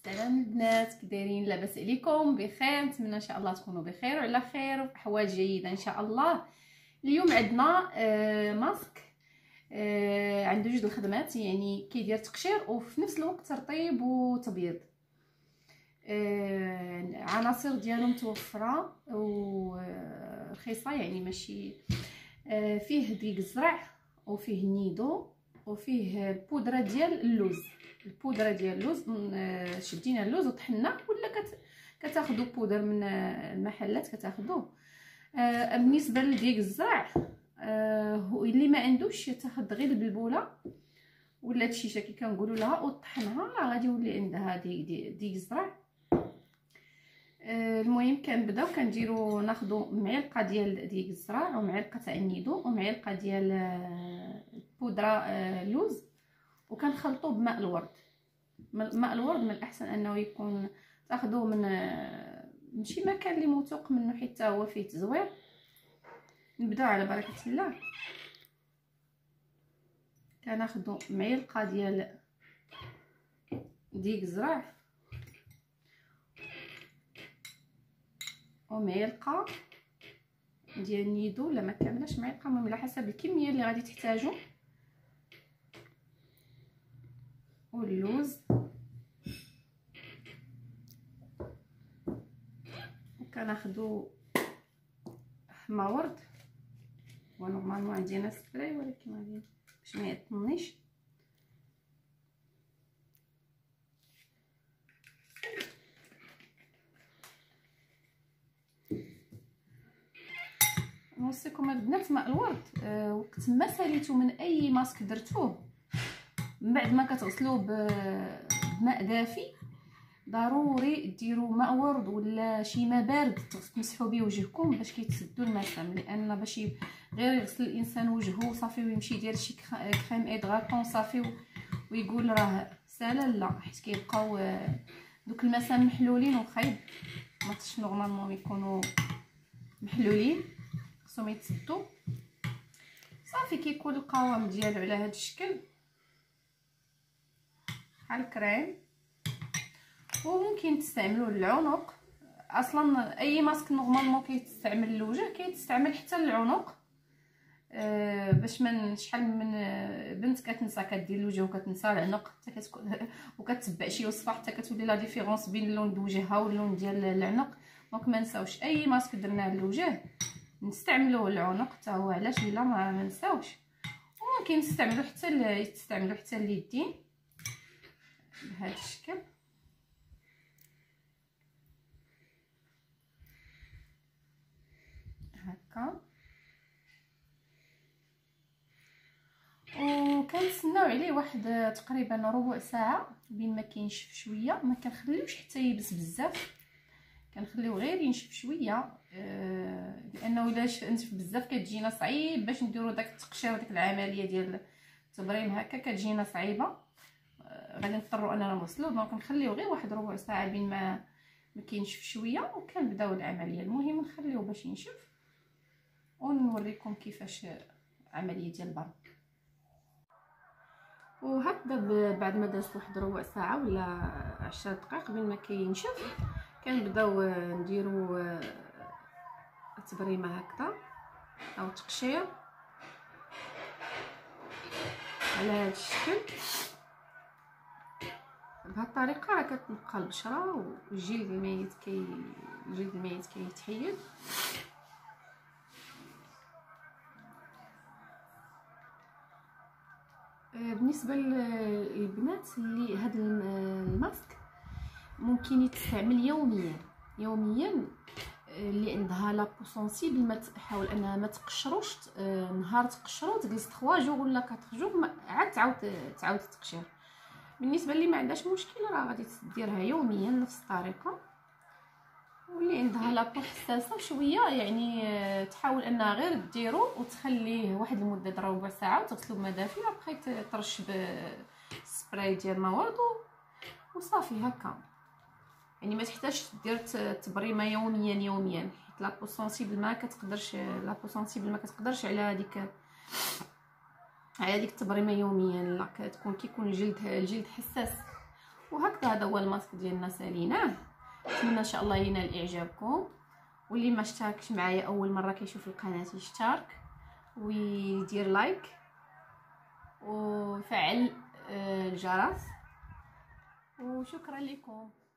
السلام البنات، كي دايرين؟ لاباس عليكم؟ بخير؟ نتمنى ان شاء الله تكونوا بخير وعلى خير وفي احوال جيده ان شاء الله. اليوم عندنا ماسك عنده جوج الخدمات، يعني كيدير تقشير وفي نفس الوقت ترطيب وتبييض. عناصر ديالو متوفره ورخيصه، يعني ماشي. فيه دقيق الزرع وفيه النيدو وفيه البودره ديال اللوز. البودره ديال اللوز شدينا اللوز وطحنا، ولا كتاخذوا بودر من المحلات كتاخذوه. بالنسبه لدقيق الزرع هو اللي ما عندوش تاخذ غير البلبوله ولا الشيشه كي كنقولوا لها وطحنها، غادي يولي عندها دقيق الزرع. المهم كنبداو كنديروا ناخذوا معلقه ديال دقيق الزرع ومعلقه تاع النيدو ومعلقه ديال بودره لوز، وكنخلطوه بماء الورد. ماء الورد من الاحسن انه يكون تاخذوه من شي مكان اللي موثوق منه، حتى هو فيه تزوير. نبداو على بركه الله. كناخذوا معلقه ديال دقيق الزرع ومعلقه ديال النيدو، لا ما كاملاش معلقه، المهم على حسب الكميه اللي غادي تحتاجوا، واللوز. وكناخذوا حما ورد، ونورمالمون عندي انا سبراي، ولكن غادي باش ما يعطلنيش. نوصيكم البنات ماء الورد وقت ما ساليتو من اي ماسك درتوه، من بعد ما كتغسلوه بماء دافي، ضروري ديروا ماء ورد ولا شي ماء بارد تمسحوا به وجهكم باش كيتسدوا المسام. لان باش غير يغسل الانسان وجهه صافي ويمشي يدير شي كريم ادغاتون صافي ويقول راه سالا، لا، حيت كيبقاو دوك المسام محلولين وخايب. ماطش نورمالمون يكونوا محلولين، خصهم يتسدوا صافي. كيكون القوام ديالو على هذا الشكل بحال الكريم. وممكن تستعملوا العنق، اصلا اي ماسك نورمالمون كيتستعمل للوجه كيتستعمل حتى للعنق. باش من شحال من بنت كتنسى كدير الوجه وكتنسى العنق، حتى وكتبع شي وصفه حتى كتولي لا ديفيرونس بين اللون ديال وجهها واللون ديال العنق. دونك ما نساوش اي ماسك درناه للوجه نستعملوه العنق حتى هو، علاش لا ما نساوش. وممكن تستعملوا حتى اليدين بهذا الشكل هكا. وكنتسناو عليه واحد تقريبا ربع ساعه بين ما كينشف شويه. ما كنخليوش حتى يبس بزاف، كنخليو غير ينشف شويه، لانه الا نشف بزاف كتجينا صعيب باش نديرو داك التقشير وديك العمليه ديال التبريم هكا، كتجينا صعيبه. غادي نضطروا اننا نغسلوه. دونك نخليو غير واحد ربع ساعه بين ما كينشف شويه وكنبداو العمليه. المهم نخليوه باش ينشف ونوريكم كيفاش عمليه ديال البرد. وهكذا بعد ما دازت واحد ربع ساعه ولا 10 دقائق بين ما كينشف، كنبداو نديرو التبريمه هكذا او تقشير على هذا الشكل. بهذه الطريقه راه كتنقى البشره والجلد الميت كيتحيد. بالنسبه للبنات اللي هذا الماسك ممكن يتستعمل يوميا اللي عندها لا بو سونسيبل، ما تحاول انها ما تقشروش. نهار تقشروا تجلس 3 جوغ ولا 4 جوغ عاد تعاود التقشير. بالنسبه اللي ما عندهاش مشكل راه غادي تديرها يوميا نفس الطريقه. واللي عندها لا بو حساسه شويه، يعني تحاول انها غير ديرو وتخليه واحد المده ربع ساعه وتغسلو بماء دافي، وبقيت ترش بالسبراي ديال مواد وصافي هكا. يعني ما تحتاجش دير تبريمه يوميا، حيت لا بو سونسيبل ما كتقدرش على هذيك التبريمه يوميا. لا كتكون كيكون الجلد حساس. وهكذا هذا هو الماسك ديالنا ساليناه. نتمنى ان شاء الله ينال اعجابكم، واللي ما اشتركش معايا اول مره كيشوف القناه يشترك ويدير لايك وفعل الجرس، وشكرا لكم.